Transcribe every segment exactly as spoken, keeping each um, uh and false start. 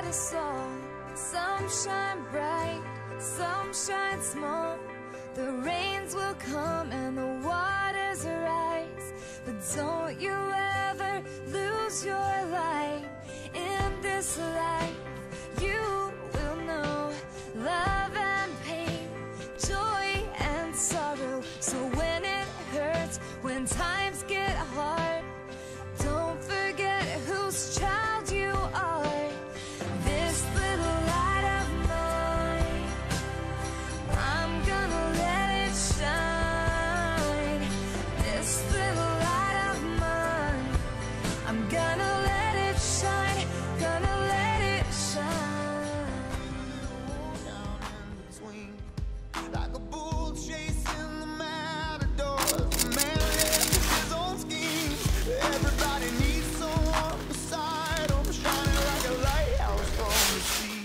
us all. Some shine bright, some shine small. The rains will come and the waters rise, but don't you ever lose your light. In this life you will know love and pain, joy and sorrow. So when it hurts, when times get hard, don't forget whose child you are. This little light of mine, I'm gonna let it shine. This little light of mine, I'm gonna let it shine, gonna let it shine. Down in between, like a bull chasing the matadors. The man has his own schemes. Everybody needs someone beside him, shining like a lighthouse from the sea.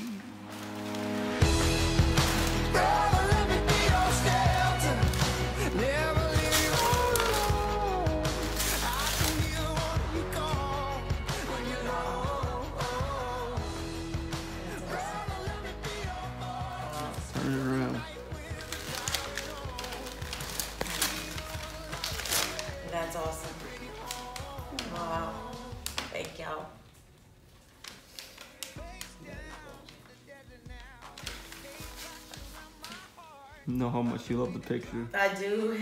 Brother, let me be your shelter, never leave you all alone. I can hear what you call when you're low. Brother, let me be your fortress. Turn it around. That's awesome. Wow. Thank y'all. You know how much you love the picture. I do.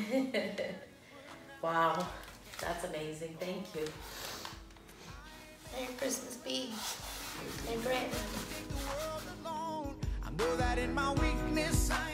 Wow. That's amazing. Thank you. Merry Christmas, B. And Brandon. I know that in my weakness I